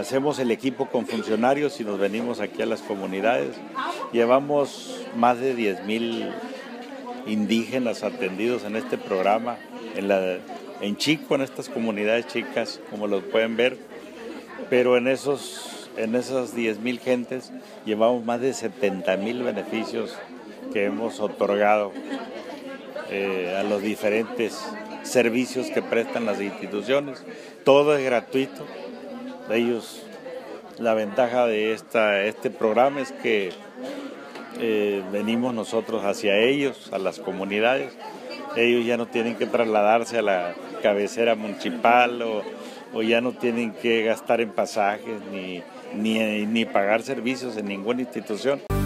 hacemos el equipo con funcionarios y nos venimos aquí a las comunidades. Llevamos más de 10,000 indígenas atendidos en este programa, en Chico, en estas comunidades chicas, como los pueden ver, pero en esas 10,000 gentes llevamos más de 70,000 beneficios que hemos otorgado a los diferentes servicios que prestan las instituciones. Todo es gratuito. La ventaja de este programa es que venimos nosotros hacia ellos, a las comunidades. Ellos ya no tienen que trasladarse a la cabecera municipal o ya no tienen que gastar en pasajes ni pagar servicios en ninguna institución.